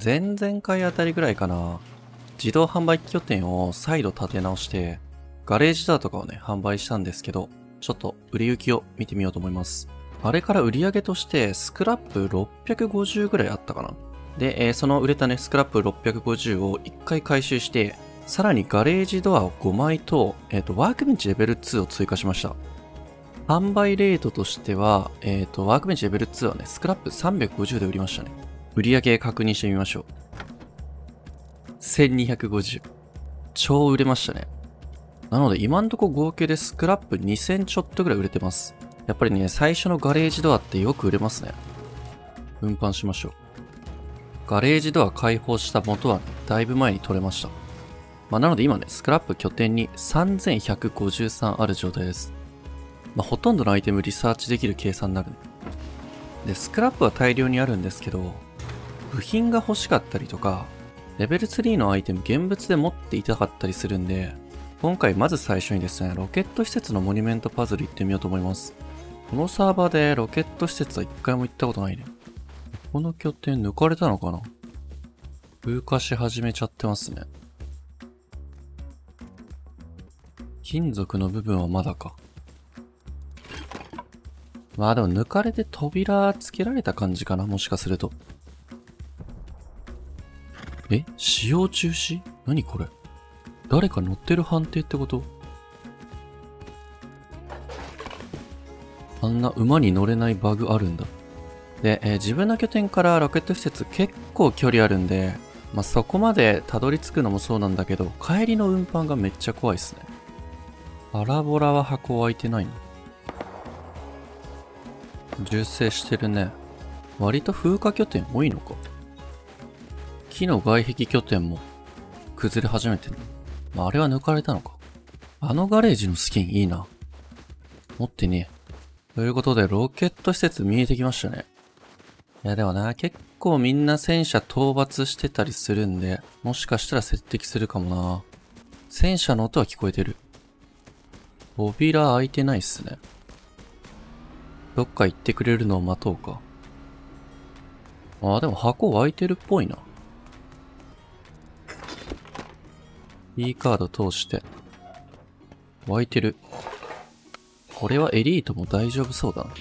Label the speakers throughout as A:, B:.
A: 前々回あたりぐらいかな。自動販売機拠点を再度立て直して、ガレージドアとかをね、販売したんですけど、ちょっと売れ行きを見てみようと思います。あれから売り上げとしてスクラップ650ぐらいあったかな。で、その売れたね、スクラップ650を1回回収して、さらにガレージドアを5枚と、ワークベンチレベル2を追加しました。販売レートとしては、ワークベンチレベル2はね、スクラップ350で売りましたね。売り上げ確認してみましょう。1250。超売れましたね。なので今んとこ合計でスクラップ2000ちょっとぐらい売れてます。やっぱりね、最初のガレージドアってよく売れますね。運搬しましょう。ガレージドア開放した元はね、だいぶ前に取れました。なので今ね、スクラップ拠点に3153ある状態です。ほとんどのアイテムリサーチできる計算になるね。で、スクラップは大量にあるんですけど、部品が欲しかったりとか、レベル3のアイテム現物で持っていたかったりするんで、今回まず最初にですね、ロケット施設のモニュメントパズル行ってみようと思います。このサーバーでロケット施設は一回も行ったことないね。この拠点抜かれたのかな？風化し始めちゃってますね。金属の部分はまだか。でも抜かれて扉つけられた感じかな、もしかすると。使用中止？何これ？誰か乗ってる判定ってこと？あんな馬に乗れないバグあるんだ。で、自分の拠点からロケット施設結構距離あるんで、そこまでたどり着くのもそうなんだけど、帰りの運搬がめっちゃ怖いっすね。パラボラは箱開いてないの？重生してるね。割と風化拠点多いのか。木の外壁拠点も崩れ始めてる。あれは抜かれたのか。あのガレージのスキンいいな。持ってねえ。ということで、ロケット施設見えてきましたね。いやでもな、結構みんな戦車討伐してたりするんで、もしかしたら接敵するかもな。戦車の音は聞こえてる。扉開いてないっすね。どっか行ってくれるのを待とうか。でも箱開いてるっぽいな。E カード通して。開いてる。これはエリートも大丈夫そうだな。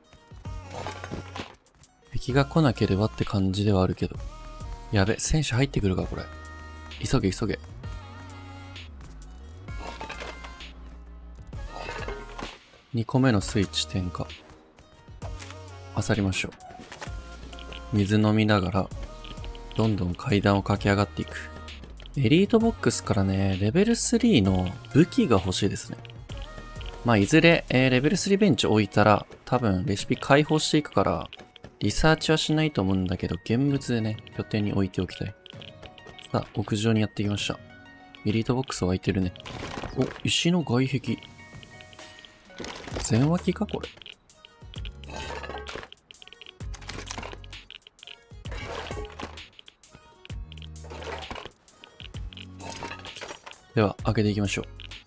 A: 敵が来なければって感じではあるけど。やべ、戦車入ってくるか、これ。急げ急げ。2個目のスイッチ点火。漁りましょう。水飲みながら、どんどん階段を駆け上がっていく。エリートボックスからね、レベル3の武器が欲しいですね。いずれ、レベル3ベンチ置いたら、多分レシピ解放していくから、リサーチはしないと思うんだけど、現物でね、拠点に置いておきたい。さあ、屋上にやってきました。エリートボックス湧いてるね。お、石の外壁。全脇かこれ。では、開けていきましょう。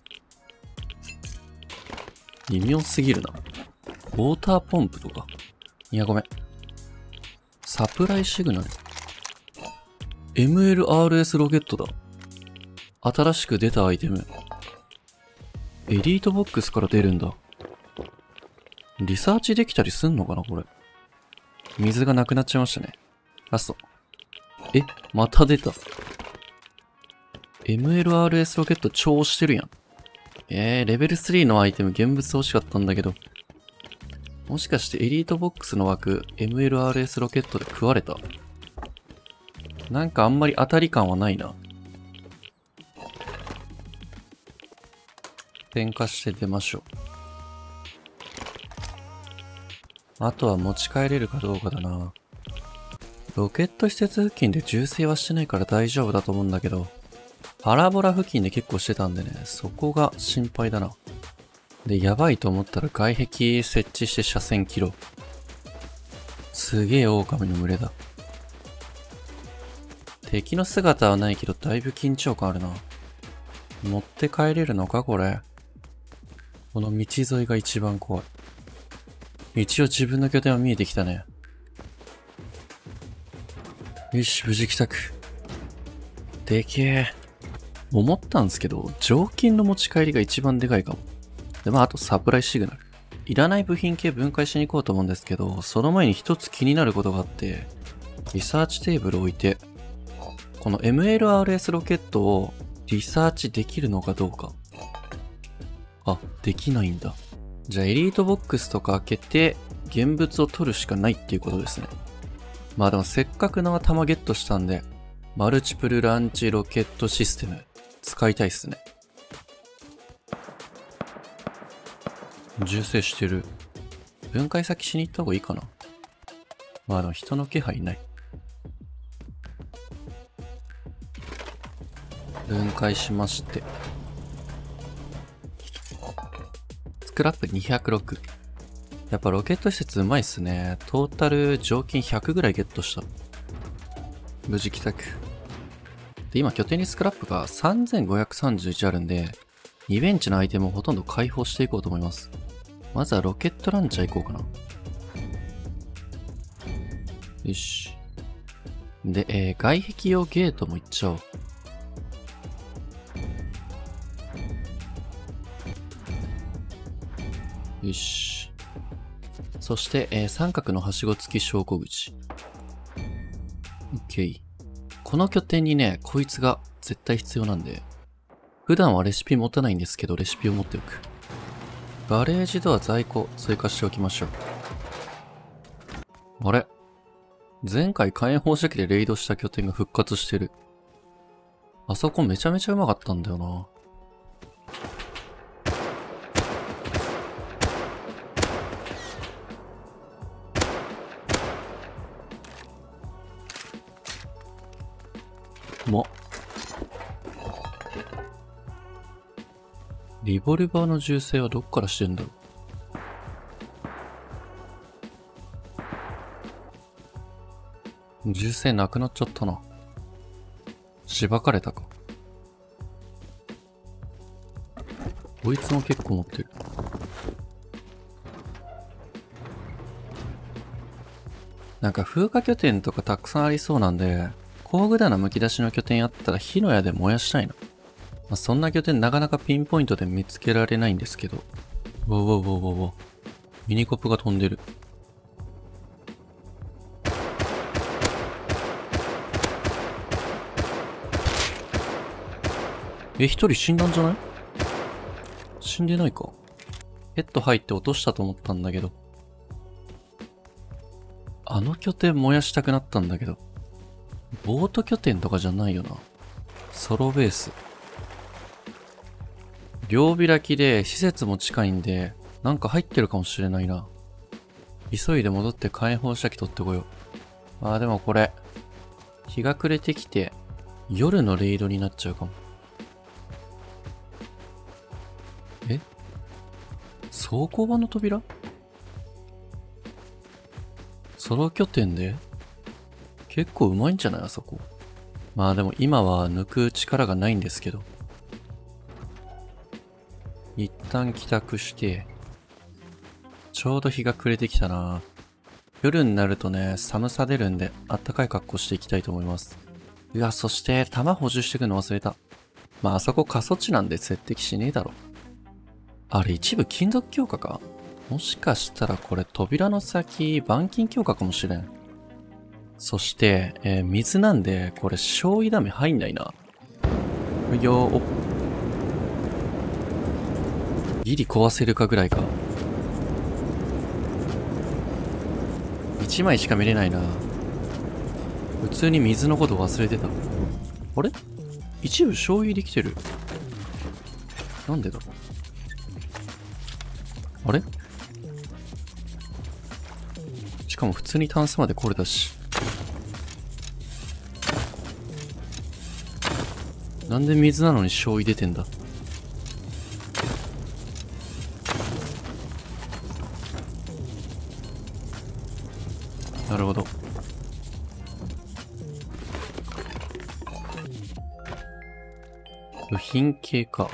A: 微妙すぎるな。ウォーターポンプとか。いや、ごめん。サプライシグナル。MLRS ロケットだ。新しく出たアイテム。エリートボックスから出るんだ。リサーチできたりすんのかなこれ。水がなくなっちゃいましたね。ラスト。また出た。MLRS ロケット超押してるやん。レベル3のアイテム現物欲しかったんだけど。もしかしてエリートボックスの枠 MLRS ロケットで食われた？なんかあんまり当たり感はないな。点火して出ましょう。あとは持ち帰れるかどうかだな。ロケット施設付近で銃声はしてないから大丈夫だと思うんだけど、パラボラ付近で結構してたんでね、そこが心配だな。で、やばいと思ったら外壁設置して車線切ろう。すげえ狼の群れだ。敵の姿はないけどだいぶ緊張感あるな。持って帰れるのかこれ。この道沿いが一番怖い。一応自分の拠点は見えてきたね。 よし、無事帰宅。でけえ。思ったんですけど、常勤の持ち帰りが一番でかいかも。で、あとサプライシグナル。いらない部品系分解しに行こうと思うんですけど、その前に一つ気になることがあって、リサーチテーブル置いて、この MLRS ロケットをリサーチできるのかどうか。あ、できないんだ。じゃあエリートボックスとか開けて、現物を取るしかないっていうことですね。まあでもせっかくの弾ゲットしたんで、マルチプルランチロケットシステム使いたいっすね。銃声してる。分解先しに行った方がいいかな。まあでも人の気配ない。分解しまして。スクラップ206。やっぱロケット施設うまいっすね。トータル常勤100ぐらいゲットした。無事帰宅。で、今拠点にスクラップが3531あるんで、2ベンチのアイテムをほとんど解放していこうと思います。まずはロケットランチャー行こうかな。よし。で、外壁用ゲートも行っちゃおう。よし。そして、三角のはしご付き昇降口。OK。この拠点にね、こいつが絶対必要なんで、普段はレシピ持たないんですけど、レシピを持っておく。ガレージドア在庫追加しておきましょう。あれ？前回火炎放射器でレイドした拠点が復活してる。あそこめちゃめちゃうまかったんだよな。リボルバーの銃声はどっからしてんだろう。銃声なくなっちゃったな。しばかれたか。こいつも結構持ってる。なんか風化拠点とかたくさんありそうなんで、工具棚むき出しの拠点あったら火の矢で燃やしたいな。まあ、そんな拠点なかなかピンポイントで見つけられないんですけど。わわわわわ。ミニコップが飛んでる。一人死んだんじゃない？死んでないか。ヘッド入って落としたと思ったんだけど。あの拠点燃やしたくなったんだけど。ボート拠点とかじゃないよな。ソロベース。両開きで施設も近いんで、なんか入ってるかもしれないな。急いで戻って火炎放射器取ってこよう。あーでもこれ、日が暮れてきて、夜のレイドになっちゃうかも。え？倉庫場の扉？ソロ拠点で結構うまいんじゃないあそこ。まあでも今は抜く力がないんですけど。一旦帰宅して、ちょうど日が暮れてきたな。夜になるとね、寒さ出るんで、あったかい格好していきたいと思います。いや、そして、弾補充してくの忘れた。まあ、あそこ過疎地なんで接敵しねえだろ。あれ、一部金属強化か？もしかしたらこれ、扉の先、板金強化かもしれん。そして、水なんで、これ、焼夷ダメ入んないな。よー、お。ギリ壊せるかぐらいか。1枚しか見れないな。普通に水のこと忘れてた。あれ？一部消費できてる。なんでだ？あれ？しかも普通にタンスまでこれだし。なんで水なのに消費出てんだ？なるほど。部品系か。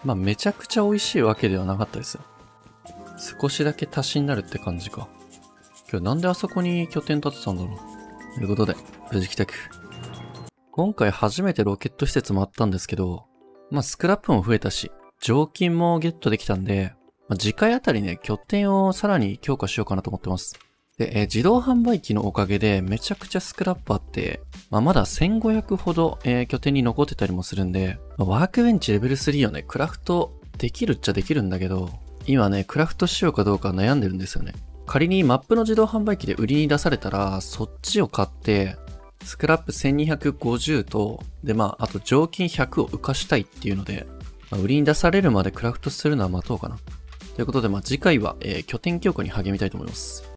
A: まあめちゃくちゃ美味しいわけではなかったですよ。少しだけ足しになるって感じか。今日なんであそこに拠点建てたんだろう。ということで、無事帰宅。今回初めてロケット施設もあったんですけど、まあスクラップも増えたし、常勤もゲットできたんで、まあ、次回あたりね、拠点をさらに強化しようかなと思ってます。で、自動販売機のおかげでめちゃくちゃスクラップあって、まあ、まだ1500ほど、拠点に残ってたりもするんで、まあ、ワークベンチレベル3をね、クラフトできるっちゃできるんだけど、今ね、クラフトしようかどうか悩んでるんですよね。仮にマップの自動販売機で売りに出されたら、そっちを買って、スクラップ1250と、でまあ、あと常勤100を浮かしたいっていうので、まあ、売りに出されるまでクラフトするのは待とうかな。ということで、まあ、次回は、拠点強化に励みたいと思います。